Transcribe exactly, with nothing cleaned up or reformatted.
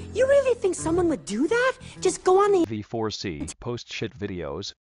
You really think someone would do that? Just go on the v four c, post shit videos,